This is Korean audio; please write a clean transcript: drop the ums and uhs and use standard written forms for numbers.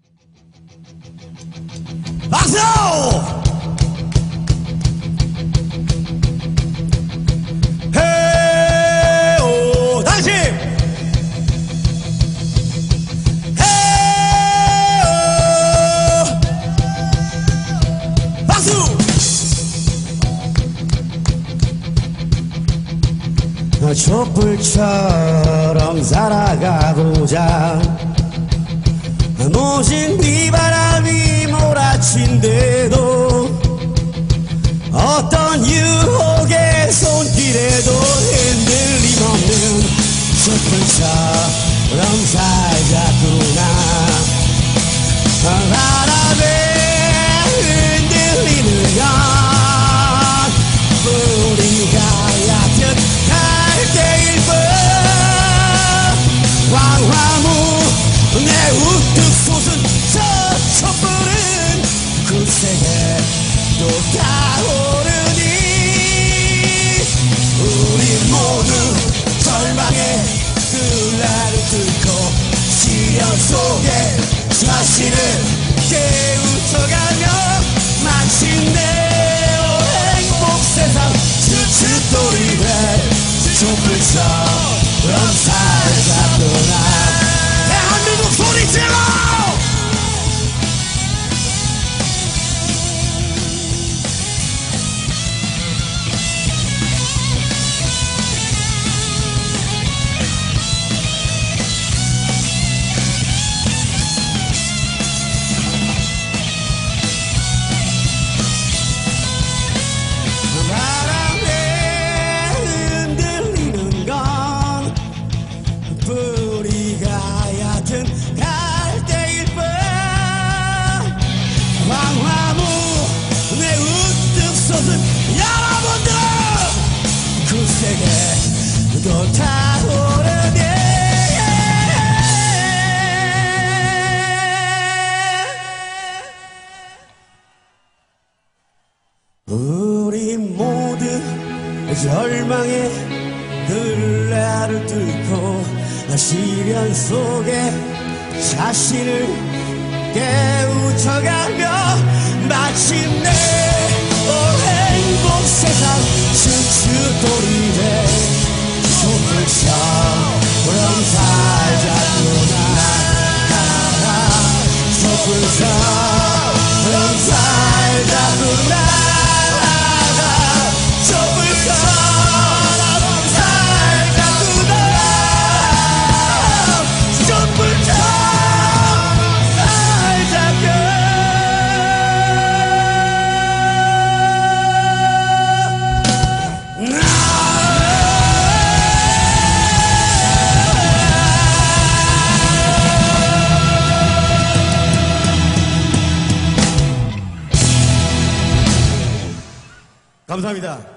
박수! 헤오 다시! 헤오 박수! 촛불처럼 살아가고자 모진 비바람이 몰아친대도 어떤 유혹의 손길에도 흔들림 없는 촛불처럼 살자꾸나 바람에 흔들리는 건 우리가 얕은 갈대일 뿐 광화문 내 우뚝 솟은 저 촛불은 굳세게 또 타오르니 우리 모두 절망의 뜰날을 뚫고 시련 속에 자신을 깨우쳐가며 마침내 행복 세상 츠츠돌이래 촛불처럼 살자꾸나 대한민국 소리 질러! 갈대일 뿐 광화문 내 우뚝 솟은 여러분들은 굳세게 또 타오르네 우리 모두 절망의 들레를 뚫고 시련 속에 자신을 깨우쳐가며 마침내 행복 세상 츠츠돌이래 촛불처럼 살자꾸나 촛불처럼 살자꾸나 감사합니다.